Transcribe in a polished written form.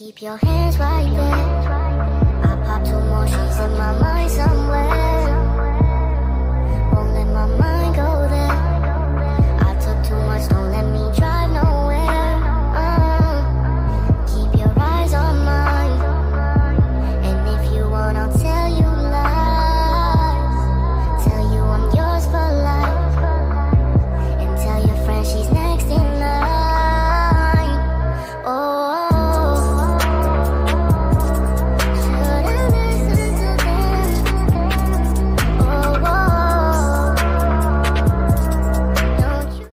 Keep your hands right there. I pop two more sheets in my mind somewhere.